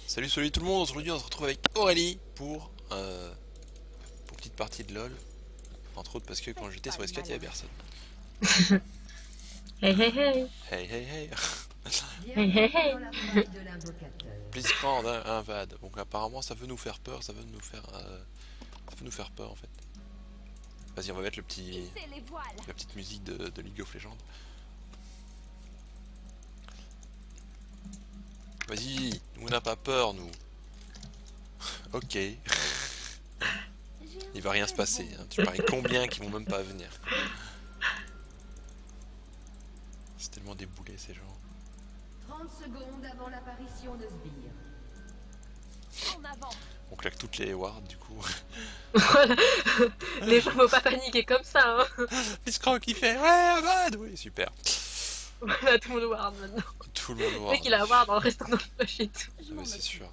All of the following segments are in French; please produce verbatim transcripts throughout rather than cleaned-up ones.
Salut, salut tout le monde, aujourd'hui on se retrouve avec Aurélie pour, euh, pour une petite partie de LoL. Entre autres parce que quand j'étais sur S quatre il y avait personne. Hey hey hey. Hey hey hey. Hey hey Bienvenue hey. dans la faille de l'invocateur. Blitzcrank hein, invade. Donc apparemment ça veut nous faire peur, ça veut nous faire... euh, ça veut nous faire peur en fait. Vas-y on va mettre le petit... la petite musique de, de League of Legends. Vas-y, nous on n'a pas peur nous. Ok. Il va rien se passer, hein. Tu paries combien qui vont même pas venir. C'est tellement déboulé ces gens. trente secondes avant l'apparition de Sbire. On claque toutes les wards du coup. Voilà. Les gens faut pas paniquer comme ça. Hein. Blitzcrank qui fait ouais invade. Oui super. Voilà, tout le monde ward maintenant. Tout le monde Le ward. mec il a ward en restant dans le flash et tout. Ah mais c'est sûr.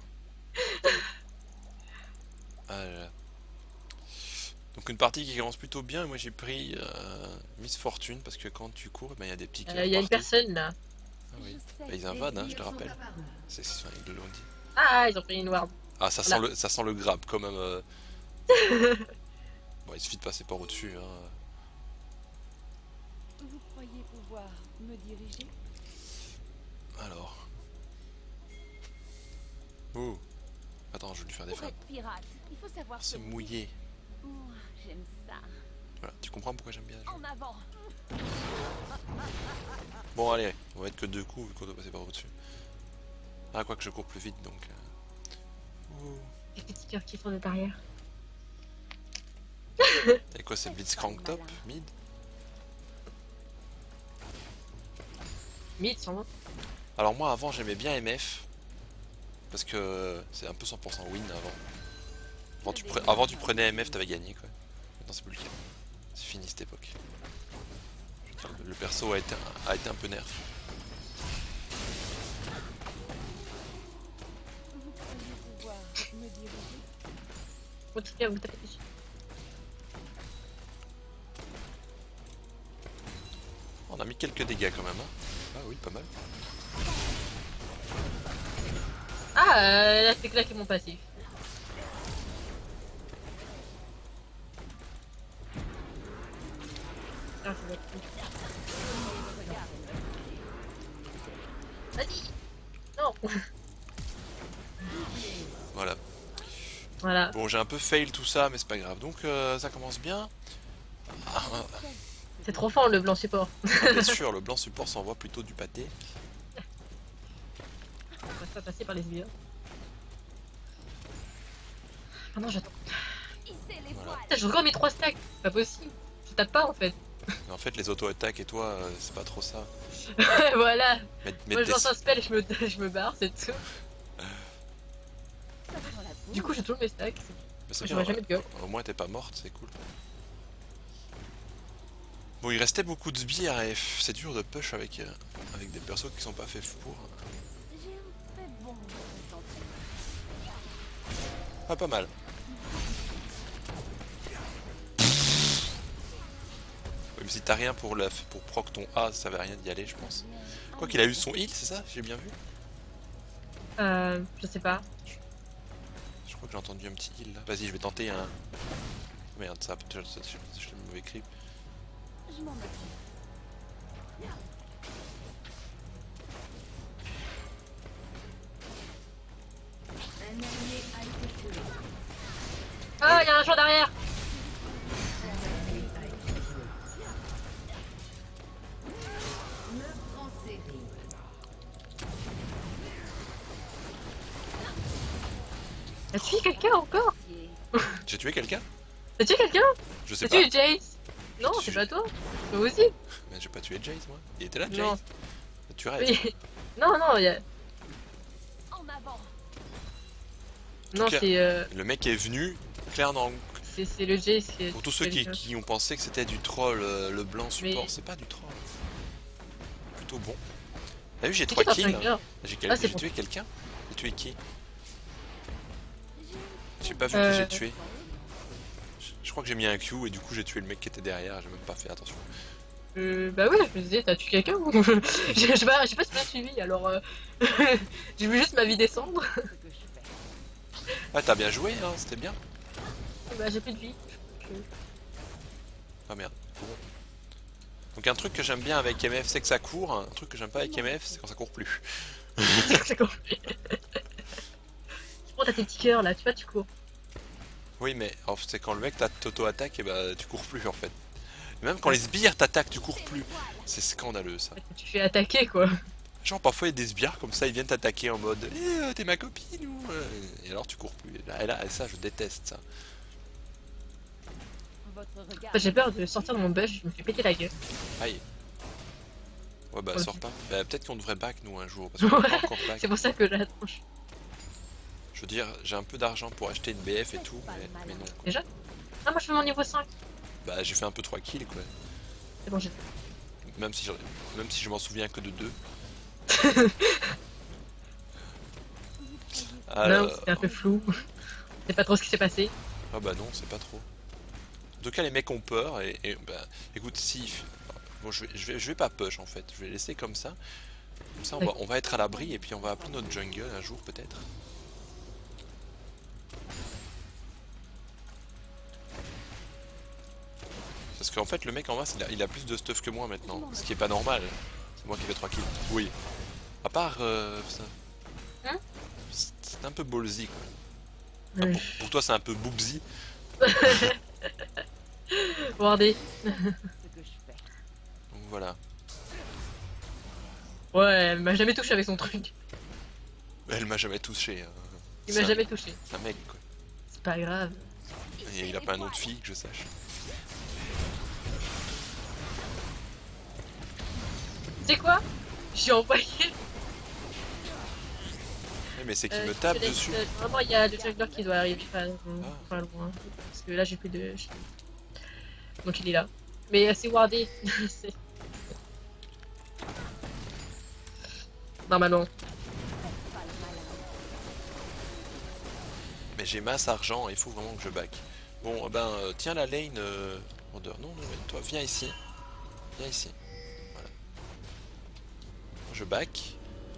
Ah là là. Donc une partie qui commence plutôt bien, et moi j'ai pris euh, Miss Fortune parce que quand tu cours, il ben, y a des petits Il cœurs y a une partout. personne là. Ah oui. Bah, ils Les invadent, hein, je sbires te sont rappelle. apparus. C'est ça, ils l'ont dit. Ah, ils ont pris une ward. Ah ça sent Voilà. le ça sent le grab quand même. euh. Bon il suffit de passer par au-dessus. Hein. Vous croyez pouvoir me diriger? Alors. Oh. Attends, je vais lui faire des Pour flammes. être pirate, il faut savoir se C'est mouillé. Ouh, j'aime ça. Voilà, tu comprends pourquoi j'aime bien. En avant. Bon allez, on va être que deux coups vu qu'on doit passer par au-dessus. Ah quoi que je cours plus vite donc. euh. Oh. Les petits cœurs qui font de derrière. Et quoi c'est Blitzcrank top, mid? Mid sans doute. Alors moi avant j'aimais bien M F parce que c'est un peu cent pour cent win avant. Avant tu, pre... avant, tu prenais M F t'avais gagné quoi. Maintenant c'est plus le cas. C'est fini cette époque. Le perso a été, a été un peu nerf. Vous croyez pouvoir me diriger? En tout cas, vous tapez dessus. On a mis quelques dégâts quand même. Hein. Ah oui pas mal. Ah, euh, là c'est claqué mon passif. Ah, ça va être cool. Vas-y. Non. Voilà. Voilà. Bon j'ai un peu fail tout ça mais c'est pas grave. Donc euh, ça commence bien. Ah, C'est trop fort le blanc support. ah, bien sûr le blanc support s'envoie plutôt du pâté. On va pas passer par les sbires. Ah non, j'attends. Voilà. Putain, j'ai encore mis trois stacks. C'est pas possible. Je tape pas en fait. Mais en fait les auto-attaques et toi euh, c'est pas trop ça. Voilà. Mais, mais Moi je des- lance un spell et je me, je me barre, c'est tout. Ça va dans la peau. Du coup, j'ai toujours mes stacks. mais c'est J'aurais bien, jamais de gueule. au moins t'es pas morte, c'est cool. Bon, il restait beaucoup de sbires et pff, c'est dur de push avec, euh, avec des persos qui sont pas faits pour. J'ai un très bon ressenti. Ah, pas mal. Oui, mais si t'as rien pour, la, pour proc ton A, ça va rien d'y aller, je pense. Quoi qu'il a eu son heal, c'est ça? J'ai bien vu? Euh, je sais pas. Je crois que j'ai entendu un petit heal là. Vas-y, je vais tenter un. Merde, ça, je, je, je, je l'ai mauvais creep. Je m'en occupe. Un allié a été tué. Ah, il y a un joueur derrière. Un allié a été tué. Meurtre en série. T'as tué quelqu'un encore? J'ai tué quelqu'un? T'as tué quelqu'un? Je sais T'as pas. tué Jace? Non, J'ai c'est tué- pas toi. Toi aussi? Mais j'ai pas tué Jace, moi. Il était là, Non. Jace? Tu rêves. Oui. Non, non, il y a. En avant. Non, cas, c'est euh, Le mec est venu, clairement. c'est c'est le Jace qui est. Pour tous ceux qui, qui ont pensé que c'était du troll, euh, le blanc support, Mais- c'est pas du troll. Plutôt bon. T'as vu, j'ai C'est trois qui ton kills. tracker? J'ai quel- Ah, c'est j'ai bon. tué quelqu'un? J'ai tué qui? J'ai pas vu Euh, que j'ai tué. Je, je crois que j'ai mis un Q et du coup j'ai tué le mec qui était derrière, j'ai même pas fait attention. Euh, bah ouais, je me disais, t'as tué quelqu'un ou... Je sais pas, je sais pas si t'as suivi, alors euh... j'ai vu juste ma vie descendre. Ce que je Ah, t'as bien joué, hein, c'était bien. Bah j'ai plus de vie. Ah merde. Bon. Donc un truc que j'aime bien avec M F, c'est que ça court. Un truc que j'aime pas avec M F, c'est quand ça court plus. J'ai compris. Tu prends t'as tes petits cœurs là, tu vois, tu cours. Oui, mais alors, c'est quand le mec t'auto-attaque, et bah tu cours plus en fait. Même quand les sbires t'attaquent, tu cours plus. C'est scandaleux ça. Tu fais attaquer quoi. Genre parfois il y a des sbires comme ça, ils viennent t'attaquer en mode eh, euh, t'es ma copine ou euh et alors tu cours plus. Et là, et là, et ça je déteste ça. Votre regard. J'ai peur de sortir de mon bush, je me fais péter la gueule. Aïe. Ouais bah Ok. sors pas. Bah peut-être qu'on devrait back nous un jour parce qu'on est pas encore back. C'est pour ça que j'attends. Je veux dire, j'ai un peu d'argent pour acheter une B F et tout, mais, mais non. Quoi. Déjà Ah moi je fais mon niveau cinq. Bah j'ai fait un peu trois kills quoi. C'est bon j'ai. Même si, même si je m'en souviens que de deux. Alors... Non, c'était un peu flou. Je sais pas trop ce qui s'est passé. Ah bah non, c'est pas trop. En tout cas, les mecs ont peur et, et bah, écoute, si. Bon, je vais, je vais, je vais pas push en fait. Je vais laisser comme ça. Comme ça, on va, on va être à l'abri et puis on va appeler notre jungle un jour peut-être. Parce qu'en fait, le mec en face, il a, il a plus de stuff que moi maintenant, ce qui est pas normal. C'est moi qui fais trois kills. Oui. À part euh, ça. Hein? C'est un peu ballsy quoi. Euh, Ah, pour, pour toi, c'est un peu boobsy. Regardez. Ce que je fais. Donc voilà. Ouais, elle m'a jamais touché avec son truc. Elle m'a jamais touché. Hein. Il C'est m'a un- jamais touché. C'est un mec quoi. C'est pas grave. Et il a pas un nom de fille que je sache. Tu sais quoi? J'ai envoyé. Ouais, mais c'est qu'il Euh, me tape je te laisse, dessus. euh, Vraiment, il y a le jungler qui doit arriver pas, euh, Ah. pas loin. Parce que là, j'ai plus de. Donc il est là. Mais euh, c'est wardé. C'est- Normalement. Pas le malin. Mais j'ai masse argent, il faut vraiment que je back. Bon, eh ben, euh, tiens la lane. Euh... Rondeur. Non, non, mais toi, viens ici. Viens ici. Voilà. Je back.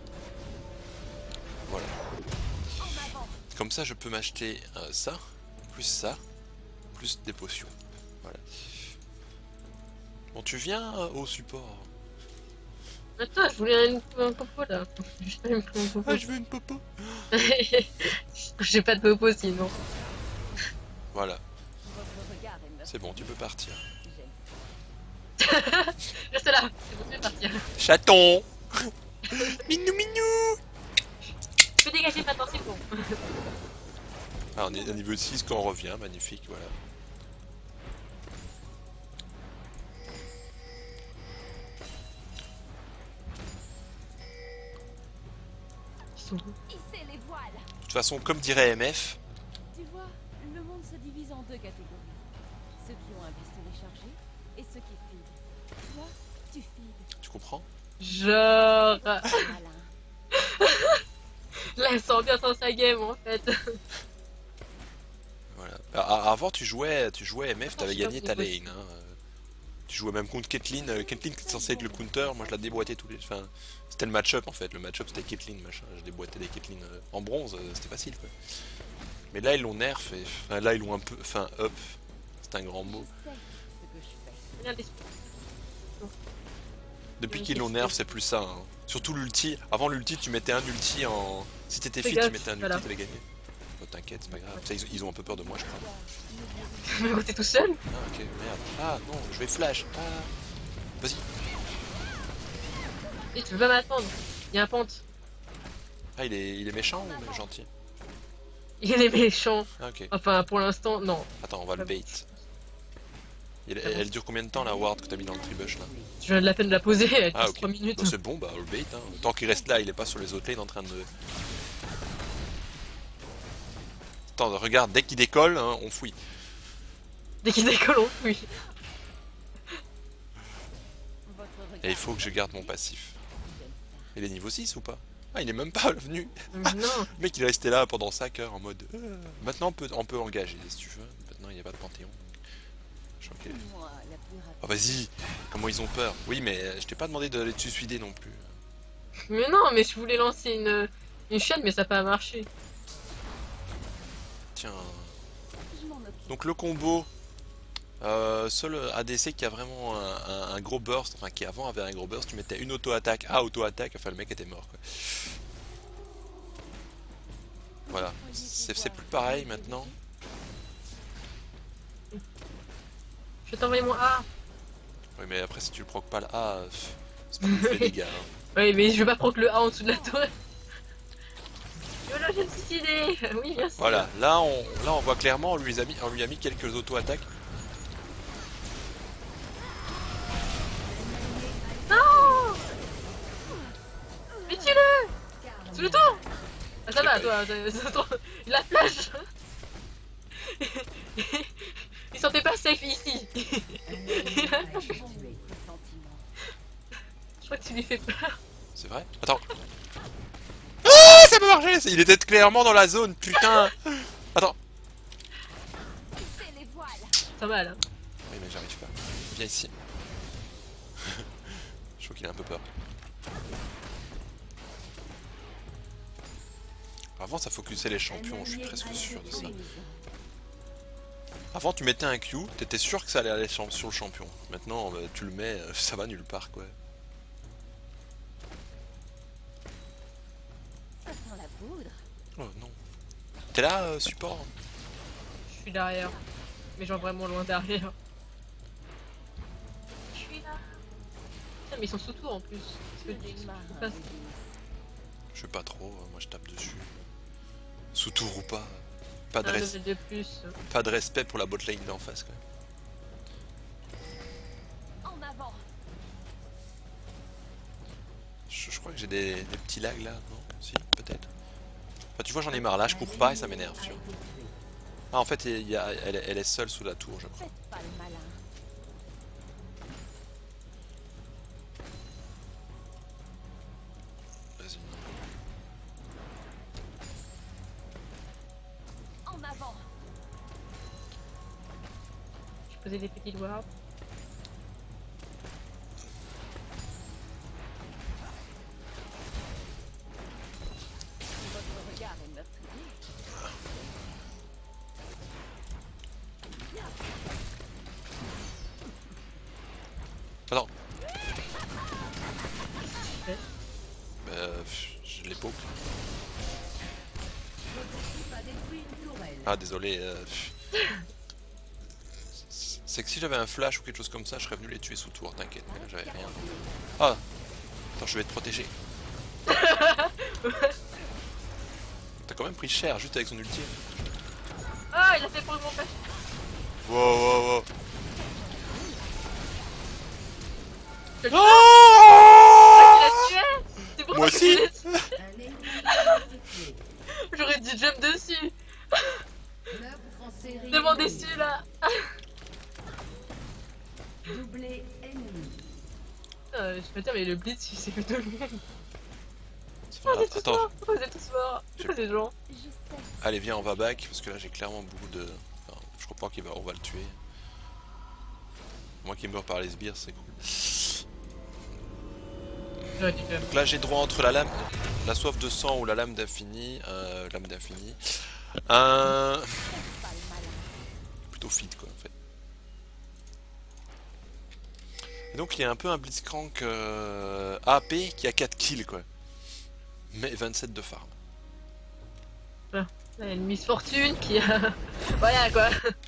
Voilà. En avant. Comme ça, je peux m'acheter euh, ça, plus ça, plus des potions. Voilà. Bon, tu viens euh, au support. Attends, je voulais un, un popo là. Je vais me prendre un popo. Ah, je veux une popo. J'ai pas de popo sinon. Voilà, Votre regard est meurtrier. c'est bon, tu peux partir. J'aime. Reste là, c'est bon, je vais partir. Chaton. Minou minou. Je peux dégager maintenant, c'est bon. Ah, on est à niveau six quand on revient, magnifique, voilà. Ils sont où? Hissez les voiles. De toute façon, comme dirait M F, Tu vois, le monde se divise en deux catégories. Ceux qui ont un pistolet chargé et ceux qui feedent. Toi, tu feeds. tu comprends? Genre. Malin. Là, elle sent bien dans sa game en fait. Voilà. A- Avant, tu jouais, tu jouais M F, t'avais je sais pas gagné si ta c'est lane. Hein. Euh, Tu jouais même contre Caitlyn. euh, Caitlyn qui est censé être le counter, moi je la déboîtais tous les. Enfin, c'était le match-up en fait. Le match-up c'était Caitlyn, machin. Je déboîtais des Caitlyn euh, en bronze, euh, c'était facile quoi. Mais là ils l'ont nerf et. Enfin, là ils l'ont un peu. Enfin, up. C'est un grand mot. Je sais ce que je fais. Rien d'esprit. Depuis Oui, qu'ils l'ont c'est- nerf, c'est plus ça. Hein. Surtout l'ulti. Avant l'ulti, tu mettais un ulti en. Si t'étais Fais fit, tu gaffe, mettais un ulti, voilà. t'allais gagner. Oh, t'inquiète, c'est pas grave. Ça, ils, ils ont un peu peur de moi, je crois. Mais quand t'es tout seul? Ah, ok, merde. Ah, non, je vais flash. Ah. Vas-y. Et tu veux pas m'attendre? Il y a un pente. Ah, il est, il est méchant ou gentil? Il est méchant. Ah, ok. Enfin, pour l'instant, non. Attends, on va le bait. Il- elle, elle dure combien de temps la ward que t'as mis dans le tribush là? Je viens de la peine de la poser, elle Ah, passe ok. trois minutes. Bah, c'est bon, bah on le bait. Hein. Tant qu'il reste là, il est pas sur les autres lanes en train de. Attends, regarde, dès qu'il décolle, hein, on fouille. Dès qu'il décolle, on fuit. Votre regard Et il faut que je garde mon passif. Il est niveau six ou pas? Ah, il est même pas venu. Non. Le mec il est resté là pendant cinq heures en mode. euh, Maintenant on peut, on peut engager si tu veux. Maintenant il n'y a pas de panthéon. Je crois que- moi la plus rapide. Oh vas-y, comment ils ont peur. Oui mais euh, je t'ai pas demandé de les suicider non plus. Mais non, mais je voulais lancer une, une chaîne, mais ça n'a pas marché. tiens. Je m'en occupe. Donc le combo, euh, seul A D C qui a vraiment un, un- un gros burst, enfin qui avant avait un gros burst, tu mettais une auto-attaque, ah auto-attaque, enfin le mec était mort quoi. Voilà, c'est c'est plus pareil maintenant. Je vais t'envoyer mon A. Oui mais après si tu le procs pas le A, pff, c'est pas ouf les dégâts. Hein. Oui, mais je vais pas prendre le A en dessous de la tour. Voilà, j'ai une petite idée. Oui, bien sûr. Voilà, là on, là on voit clairement, on lui a mis, on lui a mis quelques auto-attaques. Non. Mais tue-le. Sous le tour. Ah, ça va, toi, c'est- c'est trop- il a flash. Il sentait pas safe ici. Je crois que tu lui fais peur. C'est vrai? Attends. Ah, ça peut marcher! Il était clairement dans la zone, putain! Attends. C'est les voiles. Ça va là. Oui, mais j'arrive pas. Viens ici. Je crois qu'il a un peu peur. Avant, ça focusait les champions, je suis presque sûr de ça. Avant, tu mettais un Q, t'étais sûr que ça allait aller sur le champion. Maintenant, bah, tu le mets, euh, ça va nulle part, quoi. Ça sent la poudre. Oh non. T'es là, euh, support? Je suis derrière. Mais genre vraiment loin derrière. Je suis là. Putain, mais ils sont sous tour en plus. Parce que Des tu- marins tu passes- d'église. Je sais pas trop, euh, moi je tape dessus. Sous tour ou pas, pas de, un res- level de plus. pas de respect pour la botlane d'en face, quand même. En avant. Je, je crois que j'ai des, des petits lags là, non? Si, peut-être. Enfin, tu vois, j'en ai marre là, je cours pas et ça m'énerve, tu vois. Ah, en fait, il y a, elle, est- elle est seule sous la tour, je crois. Faites pas le malin. Vas-y. En avant. Je posais des petites wards. Votre regard est meurtrier. Attends. Ouais. Euh, pff, je les poke. L'objectif a détruit une tourelle. Ah, désolé. euh, pff. C'est que si j'avais un flash ou quelque chose comme ça, je serais venu les tuer sous tour, t'inquiète, mais là j'avais rien. Ah! Attends, je vais te protéger. T'as quand même pris cher juste avec son ulti. Ah, il a fait pour mon flash. Wow, wow, wow. Je le Ah il a tué. C'est pour Moi ça que aussi. je l'ai tué. Un ennemi a été tué. J'aurais dû jump dessus. Meurtre en série. Devant ennemi. dessus là. Doublé ennemi. Euh, je peux dire, mais le blitz il s'est fait tout le monde. Ça Pourquoi fait- vous êtes tous Attends, morts? Pourquoi vous êtes tous morts? J'ai- Pourquoi ces gens? Je sais. allez viens on va back parce que là j'ai clairement beaucoup de... Enfin, je crois pas qu'il va... on va le tuer. Moi qui meurt par les sbires c'est cool. J'aurais dû faire. Donc là j'ai droit entre la lame, la soif de sang ou la lame d'infini, euh, lame d'infini. Un... Faites pas le malin. Plutôt fit quoi en fait. Et donc il y a un peu un blitzcrank euh, A P qui a quatre kills quoi. Mais vingt-sept de farm. Il y a une Miss Fortune qui a. Voilà quoi.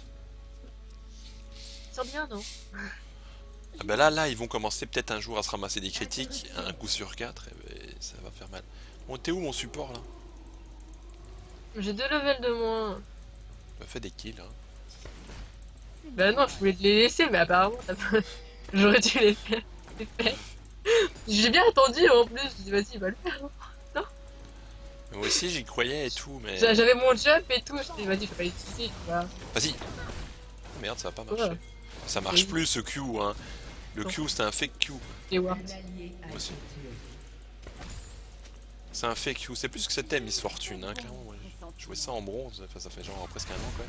Ça sent bien, non? Ah bah là, là, ils vont commencer peut-être un jour à se ramasser des critiques, un coup sur quatre, et ben, ça va faire mal. Bon, t'es où mon support là? J'ai deux levels de moins. Ça fait des kills, hein. Bah non, je voulais te les laisser, mais apparemment, t'as pas... j'aurais dû les faire. C'est fait. J'ai bien attendu en plus, je dis vas-y, il va le faire. Mais moi aussi, j'y croyais et tout, mais... J'a- J'avais mon jump et tout, je dis vas-y, faut pas l'utiliser, tu vois. Vas-y. Merde, ça va pas marcher. Ouais. Ça marche Oui. plus ce Q, hein. Le Non. Q, c'est un fake Q. Les wards. Un allié a Moi aussi. été tué. C'est un fake Q. C'est plus que c'était Miss Fortune, hein, clairement. Ouais. Je jouais ça en bronze, enfin, ça fait genre presque un an, quoi.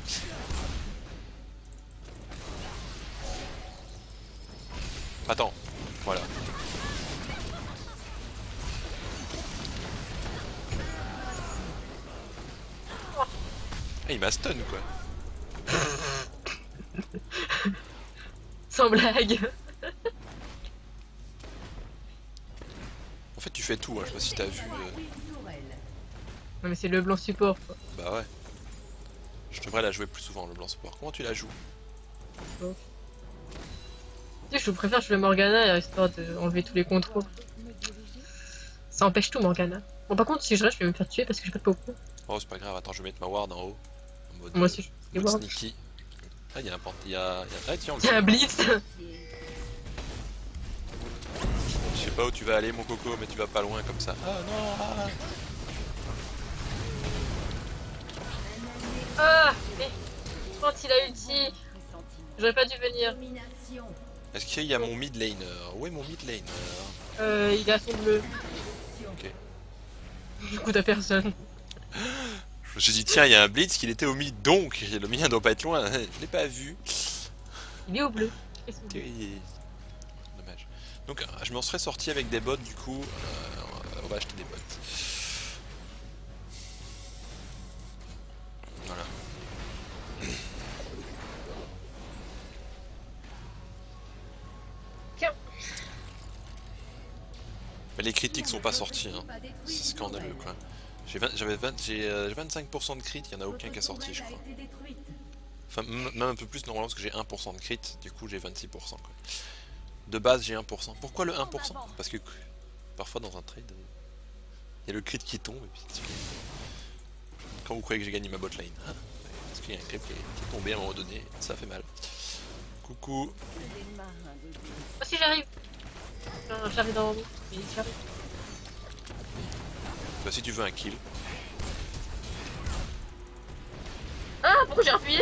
Attends, voilà. Ah, il m'a stun quoi. Sans blague. En fait tu fais tout, hein. Je sais pas si t'as vu. euh, Une tourelle. Non mais c'est le blanc support quoi. Bah ouais. Je devrais la jouer plus souvent le blanc support. Comment tu la joues? Donc. Tu sais, je préfère jouer Morgana histoire d'enlever tous les contrôles. Me diriger. Ça empêche tout Morgana. Bon par contre si je reste je vais me faire tuer parce que j'ai pas de popo. Oh c'est pas grave, attends je vais mettre ma ward en haut. En mode, Moi euh, aussi je mode suis sneaky. Ah il y a un port... il y a... il y a... Ah tiens, Il y a un blitz. je sais pas où tu vas aller mon coco mais tu vas pas loin comme ça. Ah non ah. Ah mais quand il a ulti, Pressentiment. j'aurais pas dû venir. Domination. Est-ce qu'il y a mon mid laner? Où est mon mid laner? Euh, il a son bleu. Ok. Du coup t'as personne. Je me suis dit tiens il y a un blitz qu'il était au mid donc le mien doit pas être loin. Je l'ai pas vu. Il est au bleu. Qu'est-ce que Ok. Dommage. Donc euh, je m'en serais sorti avec des bots du coup. Euh, on va acheter des bots. Voilà. Tiens. Mais les critiques sont pas sortis, hein. C'est scandaleux quoi. J'ai vingt- J'avais vingt- j'ai, euh, vingt-cinq pour cent de crit, il y en a aucun qui est sorti je crois. Enfin m- même un peu plus normalement parce que j'ai un pour cent de crit, du coup j'ai vingt-six pour cent quoi. De base j'ai un pour cent. Pourquoi le un pour cent? Parce que parfois dans un trade, il y a le crit qui tombe et puis tu- quand vous croyez que j'ai gagné ma botlane, hein, parce qu'il y a un crit qui est, qui est tombé à un moment donné, ça fait mal. Coucou. C'est des marins de vie. Moi si j'arrive. Non, j'arrive dans mais j'arrive. Bah si tu veux un kill. Ah pourquoi j'ai appuyé?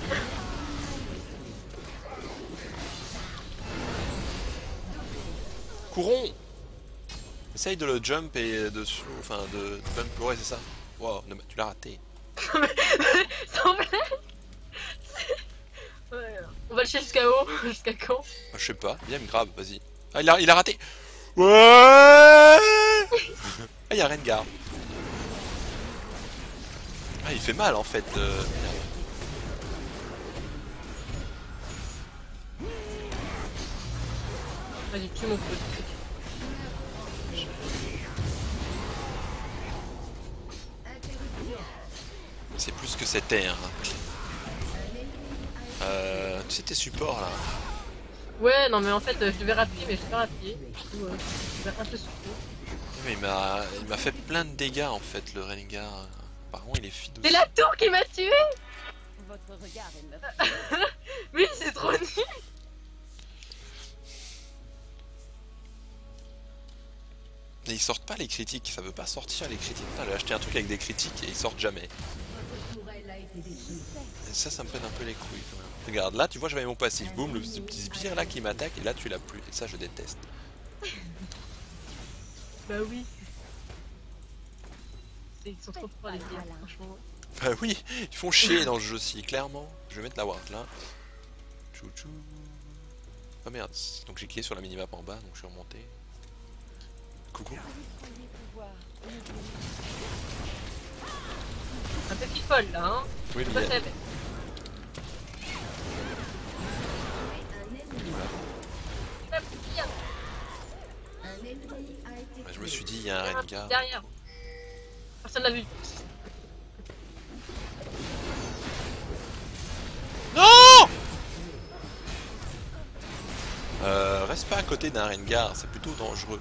Courons. Essaye de le jump et de enfin de, de bump, ouais c'est ça. Wow, non, mais tu l'as raté. Sans blague. Ouais, on va le chercher jusqu'à haut, jusqu'à quand? Ah, je sais pas, viens me grave, vas-y. Ah il a, il a raté. Ouais. Ah il y a Rengar. Ah il fait mal en fait. Euh... Vas-y, tue mon pote. C'est plus que c'était. Hein. Euh, tu sais tes supports là. Ouais, non mais en fait, euh, je devais rappuyer, mais je sais pas rappuyer. Du coup, euh, je vais un peu souffler. Mais il m'a, il m'a fait plein de dégâts en fait le Rengar. Apparemment il est feed aussi. C'est la tour qui m'a tué. Votre regard est meurtrier. Mais c'est trop nul. Et ils sortent pas les critiques, ça veut pas sortir les critiques. Putain, j'ai acheté un truc avec des critiques et ils sortent jamais. Votre tourelle a été détruite. Et ça, ça me pète un peu les couilles quand même. Regarde, là tu vois j'avais mon passif, boum, le petit sbire là qui m'attaque et là tu l'as plus. Et ça je déteste. Bah oui. C'est- Ils sont trop forts les gars, franchement. Bah oui, ils font chier dans ce jeu-ci, clairement. Je vais mettre la ward là. Tchou tchou. Oh merde, donc j'ai cliqué sur la minimap en bas, donc je suis remonté. Coucou. Vous croyez pouvoir me diriger. Un peu folle là, hein. Oui, C'est mais pas il y a- ça, mais- Un ennemi. pas pire. Un ennemi a été bah, je me tué. suis dit, il y a un Il y a un Rengar. truc derrière. Personne l'a vu. Non. Euh, reste pas à côté d'un Rengar, c'est plutôt dangereux.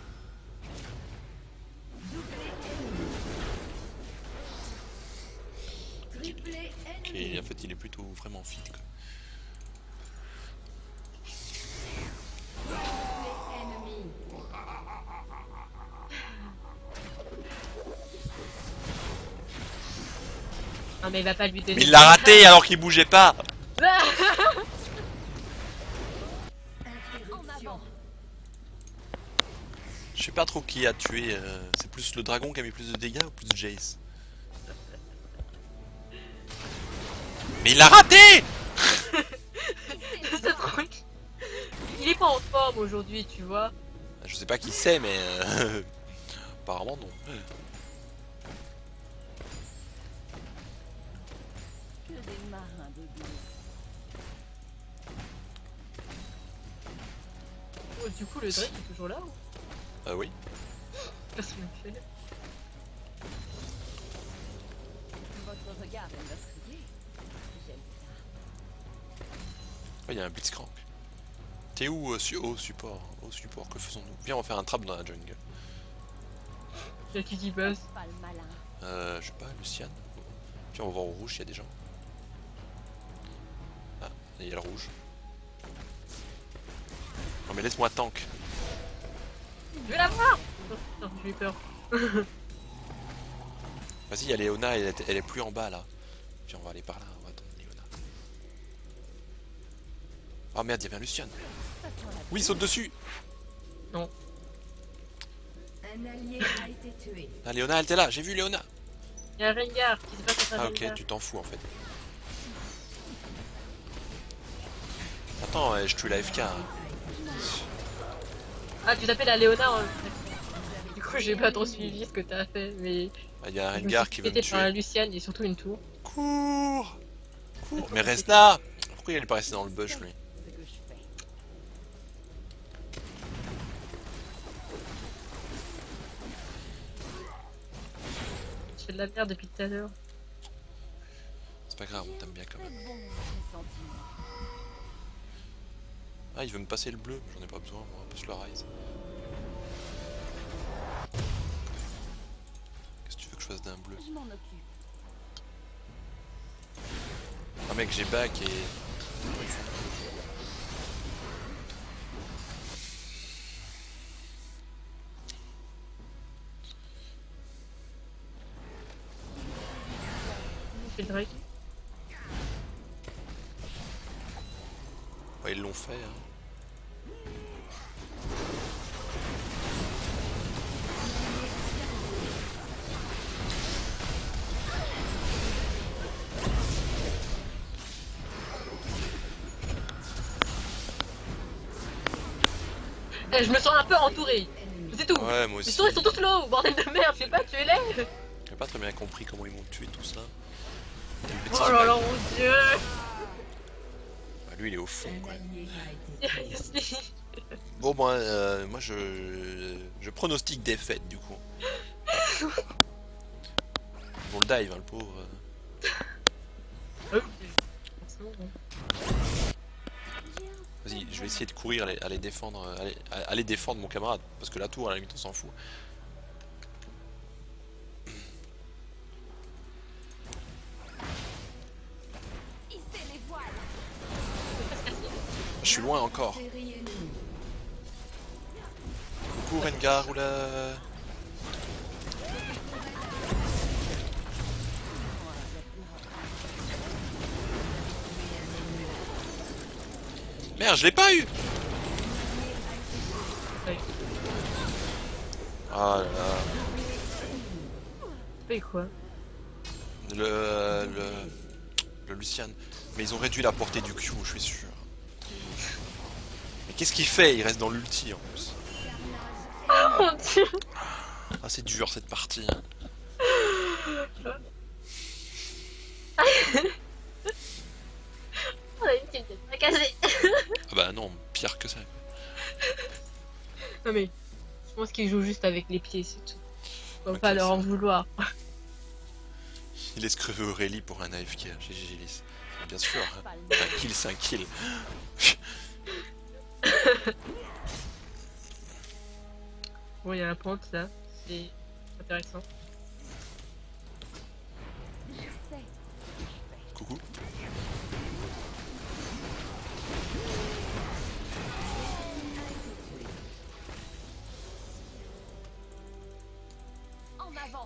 Triplé Ok, ennemi. en fait il est plutôt vraiment fit quoi. Triplé ennemi. Non mais il va pas lui donner. Mais il l'a raté alors qu'il bougeait pas. Ah En avant. Je sais pas trop qui a tué, euh, c'est plus le dragon qui a mis plus de dégâts ou plus Jace? Mais il l'a raté. C'est trop. Il est pas en forme aujourd'hui, tu vois. Je sais pas qui c'est mais euh, apparemment non. marin de Dieu. Oh, du coup, le Drake est toujours là ou Ah oui. qu'est-ce qu'il me fait? Votre regard est meurtrier. J'aime ça. Oh, il y a un Blitzcrank. T'es où euh, su au support? Au support, que faisons-nous? Viens, on va faire un trap dans la jungle. Y'a qui qui buzz? Pas le malin. Euh, je sais pas, Luciane. Puis on va voir au rouge, il y a des gens. Ah, il y a le rouge. Non mais laisse-moi tank. Je vais la voir! Non, j'ai eu peur. Vas-y, il y a Léona, elle est, elle est plus en bas là. Puis on va aller par là, on va attendre Léona. Oh merde, il y avait un Luciane. Ça sent la Oui, saute dessus. Non. Un allié a été tué. Ah, Léona, elle était là, j'ai vu Léona. Y'a un Rengar qui se bat contre un Ah ok, Rengar. tu t'en fous en fait. Attends, euh, je tue la F K. Hein. Ah, tu t'appelles la Léona en... Du coup, j'ai pas trop suivi ce que t'as fait, mais... Ah, il y a un je me Rengar suis qui veut me pété par un tuer. Luciane et surtout une tour. Cours. Cours. Mais reste là. Pourquoi il est pas resté dans le bush lui? ce que je fais. Je fais de la merde depuis tout à l'heure. C'est pas grave, on t'aime bien quand même. C'est bon, mes sentiments. Ah, il veut me passer le bleu, j'en ai pas besoin, moi, plus le rise. Qu'est-ce que tu veux que je fasse d'un bleu? Je m'en occupe. Ah mec, j'ai back et... Je fais le Drake. Ouais, ils l'ont fait, hein. Eh, je me sens un peu entouré. C'est tout. Ouais, moi Les aussi. tours ils sont tous low, bordel de merde, je sais pas, tu es laid. J'ai pas très bien compris comment ils m'ont tué tous là. Il y a le petit Oh là là, back. mon dieu. Bah, lui il est au fond Un quoi. allié a été tué. Ici. Bon moi, euh, moi je... je pronostique défaite du coup. Pour le dive hein, le pauvre. Ah oui, forcément, bon. J'ai un Vas-y, je vais essayer de courir, aller, aller défendre, euh, aller, aller défendre mon camarade. Parce que la tour à la limite on s'en fout. hissé les voiles. Je suis loin encore. Série ennemie. Coucou Rengar, oula. Merde, je l'ai pas eu. Ouais. Ah là là. Tu fais quoi? Le, le, le Lucian. Mais ils ont réduit la portée du Q, je suis sûr. Mais qu'est-ce qu'il fait? Il reste dans l'ulti en plus. Oh mon dieu. Ah c'est dur cette partie. On a une petite tête à casser. Ah bah non, pire que ça. Non mais, je pense qu'ils jouent juste avec les pieds, c'est tout. Faut Ok, pas leur en ça. vouloir. Il laisse crever Aurélie pour un A F K. G G Gillis. Bien sûr. Hein. Pas le Un kill, c'est un kill. Bon, il y a un point là, c'est intéressant. Je sais ce que je fais. Coucou. En avant.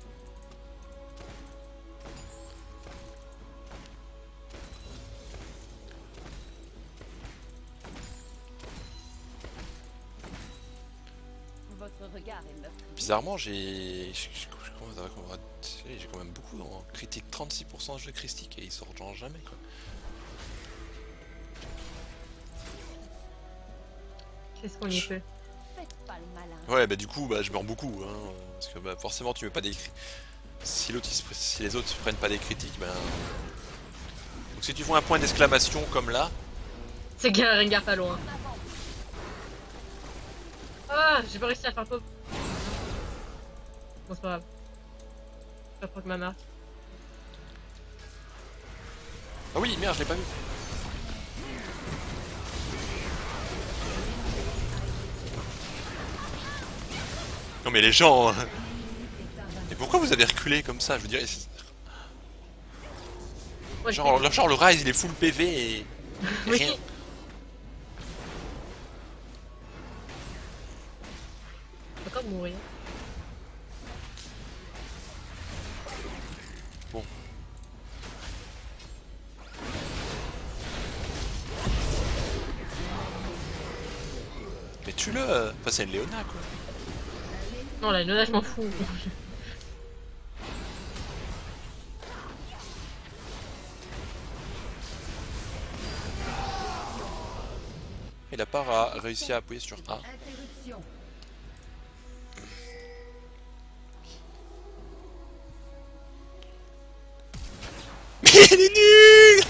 Votre regard est meurtrier. Bizarrement, j'ai. je- je- je commence à- comment- J'ai quand même beaucoup en critique. trente-six pour cent de jeux critiques et ils sortent genre jamais quoi. Qu'est-ce qu'on y fait? Faites pas le malin. Ouais, bah du coup, bah, je meurs beaucoup. Hein, parce que bah, forcément, tu mets pas des cri- Si, l'autre, il se pr- si les autres prennent pas des critiques, ben. Donc si tu vois un point d'exclamation comme là, C'est qu'il y a un Rengar pas loin. Ah, j'ai pas réussi à faire pop. Bon, c'est pas grave. Je vais prendre ma marque. ah oui merde je l'ai pas vu. Non mais les gens, hein. Et pourquoi vous avez reculé comme ça? Je veux dire, c'est- Ouais, genre, le- genre le Rise il est full P V et, et Oui. rien. Je peux encore mourir. Bon. Mais tue-le. euh. Enfin c'est une Léona quoi. Non, la Léona, je m'en fous. Et la part a réussi à appuyer sur A. Interruption. Mais il est nul.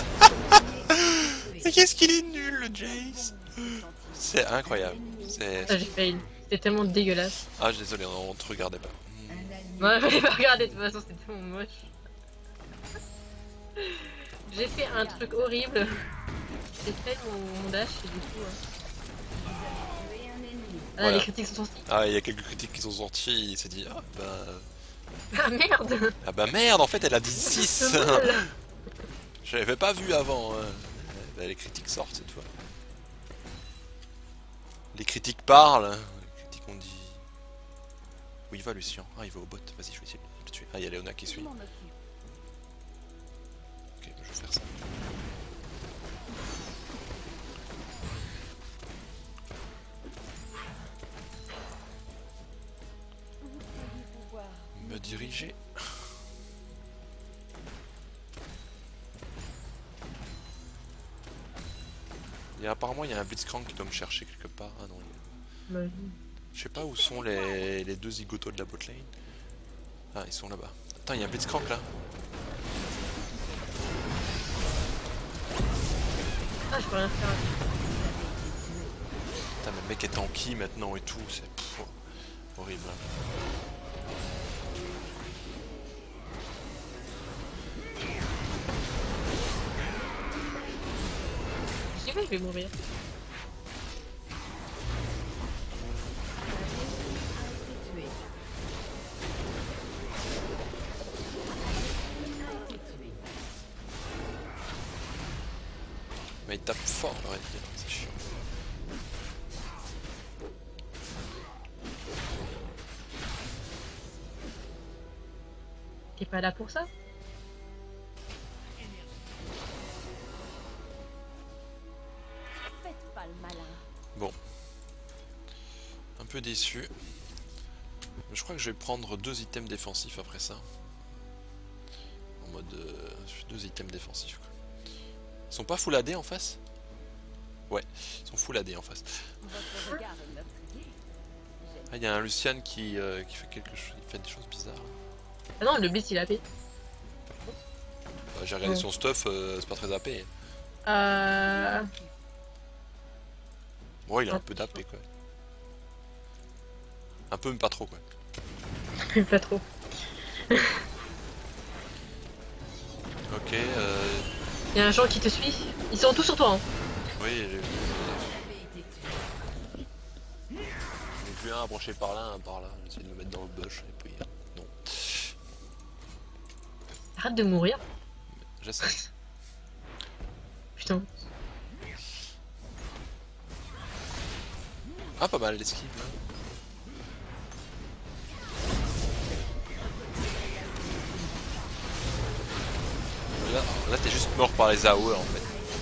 Mais qu'est-ce qu'il est nul le Jace. C'est incroyable. C'est... Ça, j'ai fail. C'était tellement dégueulasse. Ah désolé on te regardait pas. Un allié. Ouais, fallait pas regarder, de toute façon, c'était tellement moche. J'ai fait un truc horrible. J'ai fait mon, mon dash et du coup. euh, Tué un ennemi. Ah, Voilà. les critiques sont sorties. Ah il y a quelques critiques qui sont sorties, il s'est dit ah bah... Ah merde. Ah bah merde en fait elle a dit six. Ce mal. Je l'avais pas vu avant. Hein. Bah, les critiques sortent cette fois. Les critiques parlent. hein. Les critiques ont dit... Où il va Lucien? Ah il va au bot, vas-y je vais essayer de le tuer. Ah il y a Léona qui Je suit. m'en occupe. Ok je vais faire ça. Vous croyez pouvoir Me diriger. Et apparemment il y a un Blitzcrank qui doit me chercher quelque part. Ah non, il- Ouais. je sais pas où sont les, les deux zigotos de la botlane. Ah ils sont là-bas. Attends il y a un Blitzcrank là. Ah, je peux rien faire. Putain mais le mec est tanky maintenant et tout. C'est pff, horrible. hein. J'y vais, je vais mourir. A été tué. A été tué. Mais il tape fort le Red Dead, c'est chiant. T'es pas là pour ça? Faites pas le malin. Un peu déçu. Mais je crois que je vais prendre deux items défensifs après ça. En mode... euh, deux items défensifs quoi. Ils sont pas full A D en face? Ouais, ils sont full A D en face. Votre regard est meurtrier. J'aime. Ah il y a un Lucian qui, euh, qui fait quelque chose, il fait des choses bizarres. Ah non, le beast il a payé. Bah, J'ai regardé Ouais. son stuff, euh, c'est pas très A P. Euh. Bon il a un Ah, peu d'A P quoi. Un peu mais pas trop quoi. Pas trop. Ok, euh... Il y a un genre qui te suit. Ils sont tous sur toi. Hein. oui j'ai vu. Vous avez été tué. J'en ai vu un approché par là, un par là. J'ai essayé de me mettre dans le bush et puis... euh, non. Arrête de mourir. J'essaie. Putain. Ah pas mal l'esquive là. Là, là t'es juste mort par les A O E en fait.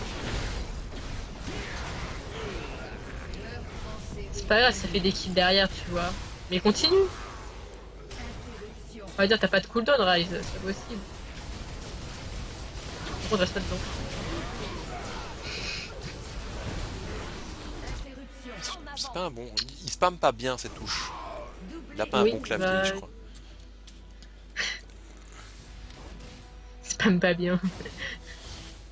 C'est pas grave, ça fait des kills derrière, tu vois. Mais continue. Interruption. On va dire t'as pas de cooldown, Rise, c'est pas possible. On reste pas dedans. Interruption. En C'est avant. pas un bon... Il spamme pas bien cette touche. Il a pas Oui, un bon clavier bah- je crois. Spam pas bien.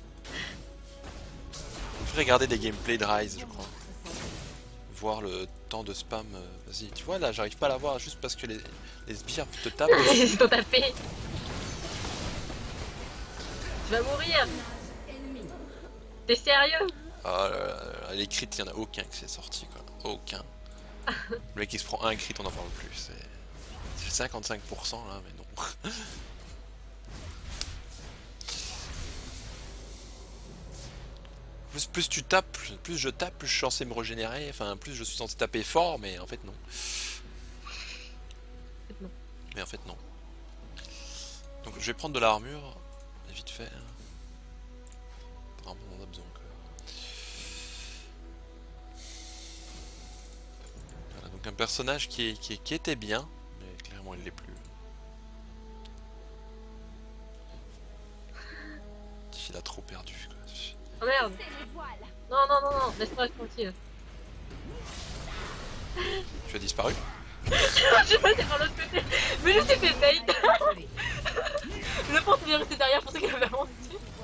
regarder des gameplays de Rise, je crois. Voir le temps de spam. euh, Vas-y, tu vois là, j'arrive pas à l'avoir juste parce que les, les sbires te tapent. Ils t'ont tapé. Tu vas mourir. Ennemi. T'es sérieux? Ah là là là, les crits, il y en a aucun qui s'est sorti quoi. Aucun. Le mec il se prend un crit, on en parle plus. C'est c'est cinquante-cinq pour cent là, mais non. Plus, plus tu tapes, plus, plus je tape, plus je suis censé me régénérer, enfin plus je suis censé taper fort, mais en fait non. Non. Mais en fait non. Donc je vais prendre de l'armure, vite fait. hein. Vraiment on en a besoin quoi. Voilà, donc un personnage qui, est, qui, est- qui était bien, mais clairement il l'est plus. Il a trop perdu quoi. Oh merde. C'est les voiles. Non, non, non, non, laisse-moi tranquille. Tu as disparu? Je sais pas, c'est par l'autre côté. Mais je t'ai fait bait. Le porte est resté derrière pour ça qu'elle avait avancé.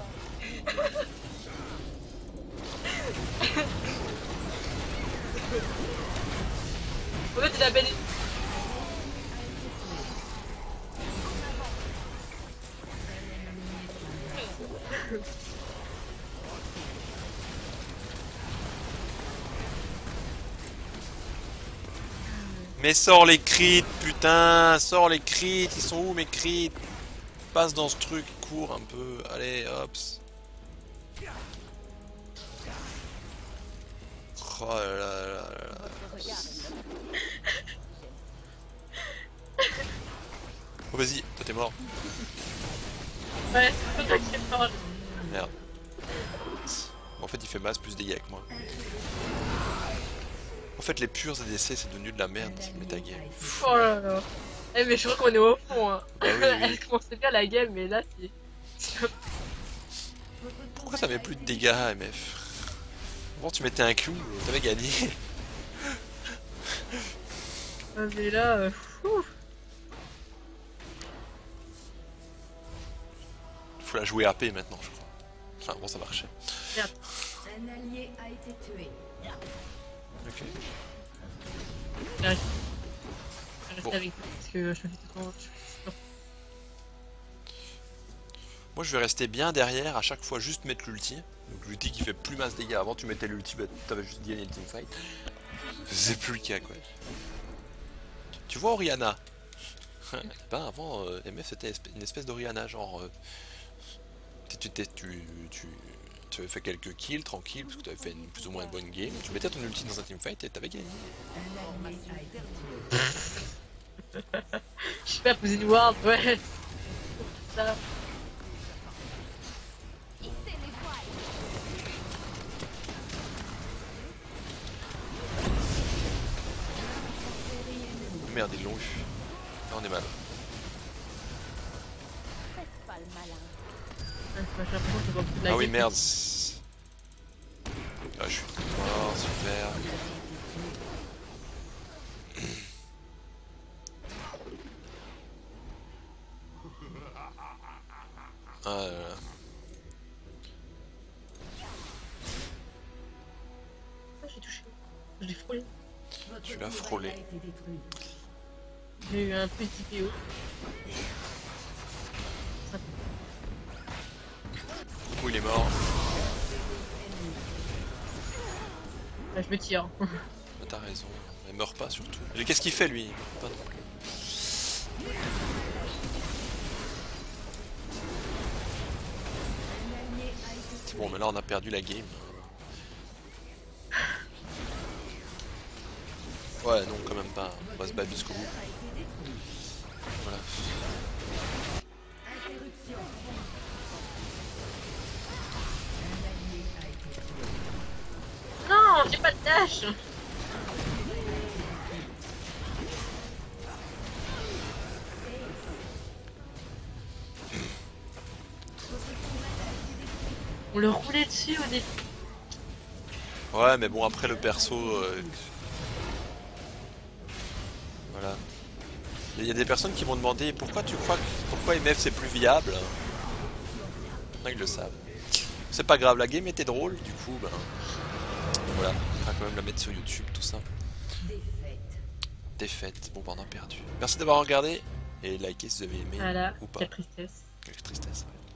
En fait, il a belle. Mais sors les crits, putain, sors les crits, ils sont où mes crits? Passe dans ce truc, cours un peu, allez, hops. Oh là là là là là. Votre regard est Oh vas-y, toi t'es mort. Ouais, c'est toi qui es fort. Merde. Bon, en fait il fait masse plus dégâts que moi. En fait les purs A D C c'est devenu de la merde dans cette métagame. Oh là là. Eh, mais je crois qu'on est au fond. Hein. Bah oui, oui. Elle commençait bien la game, mais là, c'est. Pourquoi ça met plus de dégâts M F? Bon tu mettais un Q, t'avais gagné. Ah, mais là. Euh... fou. Faut la jouer A P maintenant je crois. Enfin bon ça marchait. Un allié a été tué. Ok. J'arrive. Je vais rester Bon. avec toi parce que je me fais tout le temps. je- Moi je vais rester bien derrière, à chaque fois juste mettre l'ulti. Donc l'ulti qui fait plus masse dégâts. Avant tu mettais l'ulti, bah, t'avais juste gagné le teamfight. C'est plus le cas quoi. Tu vois Oriana? Ben avant euh, M F c'était une espèce d'Oriana, genre euh, tu, tu, tu, tu, tu avais fait quelques kills tranquille parce que tu avais fait une, plus ou moins une bonne game. Tu mettais ton ulti dans un teamfight et t'avais gagné. Un allié a été tué. Je sais pas, poser une ward, ouais. Ça. hissez les voiles. Merde ils l'ont eu. Là on est mal. Faites pas le malin. Ouais, j'ai l'impression que je vois plus de la Ah oui game. merde. Ah je suis mort, super. Ah là là. Ah, j'ai touché. Je l'ai frôlé. Votre Tu l'as tour frôlé. a été détruit. J'ai eu un petit P O. Ça Du coup il est mort. Là, je me tire. Ah, t'as raison, il meurt pas surtout. Mais qu'est-ce qu'il fait lui? Il meurt pas non plus. Un allié a été tué. Bon mais là on a perdu la game. Ouais non quand même pas, on va se battre jusqu'au bout. A été détruit. Voilà. Interruption. Un allié a été tué. Non, j'ai pas de dash. On le roulait dessus au début. Ouais mais bon après le perso... euh, Voilà. Il y a des personnes qui m'ont demandé pourquoi tu crois que... pourquoi M F c'est plus viable. Maintenant ils le savent. c'est pas grave, la game était drôle, du coup, ben voilà, on va quand même la mettre sur YouTube, tout ça. Défaite. Défaite, bon, ben on a perdu. Merci d'avoir regardé et likez si vous avez aimé Voilà, ou pas. quelle tristesse. Quelle tristesse. Ouais.